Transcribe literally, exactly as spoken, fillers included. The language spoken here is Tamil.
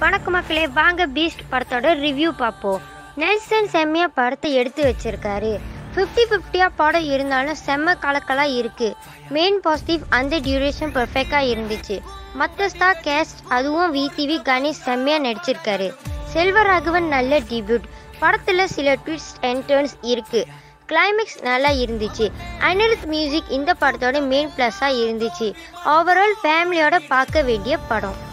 வணக்கம் மக்களே, வாங்க பீஸ்ட் படத்தோட ரிவ்யூ பார்ப்போம். நெல்சன் செம்மையா படத்தை எடுத்து வச்சிருக்காரு. ஃபிஃப்டி ஃபிஃப்டியா படம் இருந்தாலும் செம்ம கலக்கலா இருக்கு. மெயின் பாசிட்டிவ் அந்த டியூரேஷன் பெர்ஃபெக்டா இருந்துச்சு. மற்ற ஸ்டார் கேஸ்ட் அதுவும் விடிவி கணேஷ் செம்மையா நடிச்சிருக்காரு. செல்வராகவன் நல்ல டெபியூட். படத்துல சில ட்விஸ்ட் அண்ட் டர்ன்ஸ் இருக்கு. கிளைமேக்ஸ் நல்லா இருந்துச்சு. அனிருத் மியூசிக் இந்த படத்தோட மெயின் பிளஸ்ஸா இருந்துச்சு. ஓவரால் ஃபேமிலியோட பார்க்க வேண்டிய படம்.